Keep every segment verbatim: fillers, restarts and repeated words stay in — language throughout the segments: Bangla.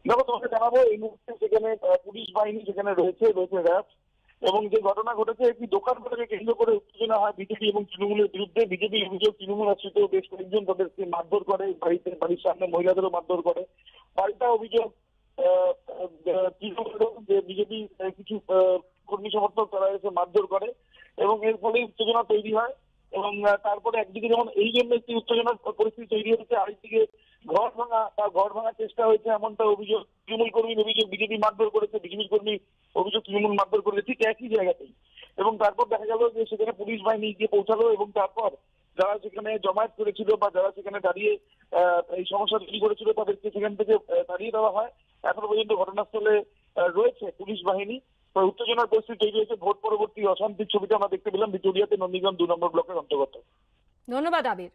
দেখো, তোমাকে জানাবো এই মুহূর্তে সেখানে পুলিশ বাহিনী সেখানে রয়েছে রয়েছে র্যাব, এবং যে ঘটনা ঘটেছে একটি দোকানপাটকে কেন্দ্র করে উত্তেজনা হয় বিজেপি এবং তৃণমূলের বিরুদ্ধে। বিজেপি অভিযোগ তৃণমূল আশ্রিত বেশ কয়েকজন তাদেরকে মারধর করে, বাড়িতে বাড়ির সামনে মহিলাদেরও মারধর করে। পাল্টা অভিযোগ তৃণমূলের যে বিজেপি কিছু কর্মী সমর্থক তারা এসে মারধর করে, এবং এর ফলে উত্তেজনা তৈরি হয়। এবং তারপরে একদিকে যেমন এই জন্য একটি উত্তেজনার পরিস্থিতি তৈরি হয়েছে, আরেকদিকে ঘর ভাঙা বা ঘর ভাঙার চেষ্টা হয়েছে এমনটা অভিযোগ। তৃণমূল কর্মীর অভিযোগ বিজেপি মারধর করেছে, বিজেপির কর্মী অভিযোগ তৃণমূল মারধর করেছে, ঠিক একই জায়গাতেই। এবং তারপর দেখা গেল যে সেখানে পুলিশ বাহিনী গিয়ে পৌঁছালো, এবং তারপর যারা সেখানে জমায়েত করেছিল বা যারা সেখানে দাঁড়িয়ে এই সমস্যা তৈরি করেছিল তাদেরকে সেখান থেকে দাঁড়িয়ে দেওয়া হয়। এখনো পর্যন্ত ঘটনাস্থলে রয়েছে পুলিশ বাহিনী। উত্তেজনার পরিস্থিতি তৈরি হয়েছে। ভোট পরবর্তী অশান্তির ছবিটা আমরা দেখতে পেলাম ভিক্টোরিয়াতে, নন্দীগ্রাম দুই নম্বর ব্লকের অন্তর্গত। ধন্যবাদ আবির।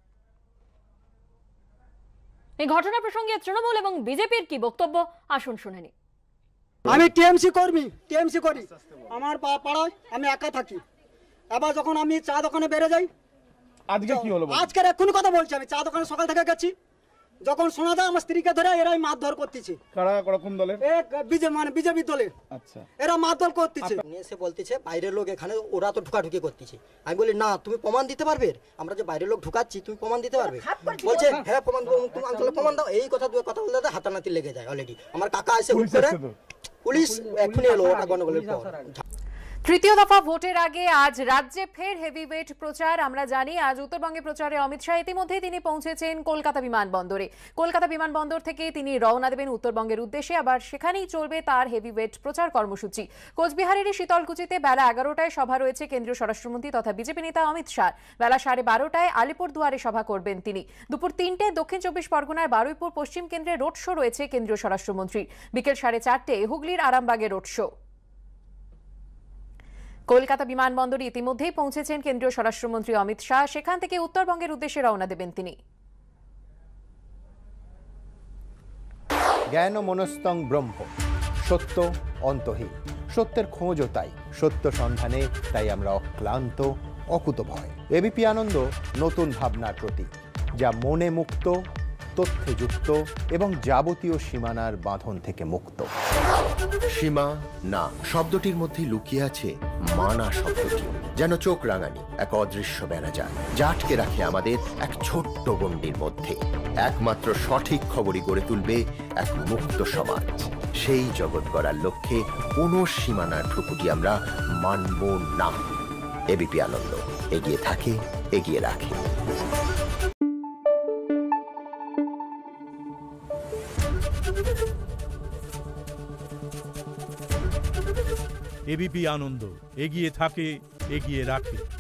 এই ঘটনা প্রসঙ্গে তৃণমূল এবং বিজেপির কি বক্তব্য আসুন শুনে নি। আমি টিএমসি কর্মী, টিএমসি করি। আমার পাড়ায় আমি একা থাকি। এবার যখন আমি চা দোকানে বেড়ে যাই, আজকে কি হলো? আজকের এক্ষুনি কথা বলছি, আমি চা দোকানে সকাল থেকে গেছি, যখন শোনা যায় আমার স্ত্রীকে ধরে এরাই মারধর করতেছে। কারা কোন দলের? বিজেপি মানে বিজেপি দলের। আচ্ছা, এরা মারধর করতেছে। এসে বলতেছে বাইরের লোক এখানে, ওরা তো ঢুকাঢুকি করতেছে। আমি বলি না, তুমি প্রমাণ দিতে পারবে? আমরা যে বাইরের লোক ঢুকাচ্ছি তুমি প্রমাণ দিতে পারবে? বলছে হ্যাঁ প্রমাণ দেবো, তুমি অঞ্চলে প্রমাণ দাও। এই কথা দুটো কথা বলতে হাতানাতি লেগে যায়। অলরেডি আমার কাকা এসে উঠে, পুলিশ এখনই এলো ওটা গন্ডগোলের পর। তৃতীয় দফা ভোটের আগে আজ রাজ্যে ফের হেভিওয়েট প্রচার। আমরা জানি আজ উত্তরবঙ্গে প্রচারে অমিত শাহ ইতিমধ্যেই তিনি পৌঁছেছেন কলকাতা বিমানবন্দরে। কলকাতা বিমানবন্দর থেকে তিনি রওনা দেবেন উত্তরবঙ্গের উদ্দেশ্যে। আবার সেখানেই চলবে তার হেভিওয়েট প্রচার কর্মসূচি। কোচবিহারের শীতলকুচিতে বেলা এগারোটায় সভা রয়েছে কেন্দ্রীয় স্বরাষ্ট্রমন্ত্রী তথা বিজেপি নেতা অমিত শাহ। বেলা সাড়ে বারোটায় আলিপুরদুয়ারে সভা করবেন তিনি। দুপুর তিনটে দক্ষিণ চব্বিশ পরগনার বারুইপুর পশ্চিম কেন্দ্রে রোড শো রয়েছে কেন্দ্রীয় স্বরাষ্ট্রমন্ত্রীর। বিকেল সাড়ে চারটে হুগলির আরামবাগে রোড শো। কলকাতা বিমানবন্দরে ইতিমধ্যেই পৌঁছেছেন কেন্দ্রীয় স্বরাষ্ট্রমন্ত্রী অমিত শাহ। সেখান থেকে উত্তরবঙ্গের উদ্দেশ্যে রওনা দেবেন তিনি। জ্ঞান মনস্তং ব্রহ্ম, সত্য অন্তহীন। সত্যের খোঁজও তাই, সত্য সন্ধানে তাই আমরা অক্লান্ত, অকুতভয়। এবিপি আনন্দ নতুন ভাবনার প্রতীক, যা মনে মুক্ত, তথ্যে যুক্ত এবং যাবতীয় সীমানার বাঁধন থেকে মুক্ত। সীমা না শব্দটির মধ্যে লুকিয়ে আছে মানা শব্দটি, যেন চোখ রাঙানি এক অদৃশ্য বেড়াজাল, যা আটকে রাখে আমাদের এক ছোট্ট গণ্ডির মধ্যে। একমাত্র সঠিক খবরই গড়ে তুলবে এক মুক্ত সমাজ। সেই জগৎ গড়ার লক্ষ্যে কোনো সীমানার ঠুকুটি আমরা মানব না। এবিপি আনন্দ এগিয়ে থাকে, এগিয়ে রাখে। এবিপি আনন্দ এগিয়ে থাকে, এগিয়ে রাখে।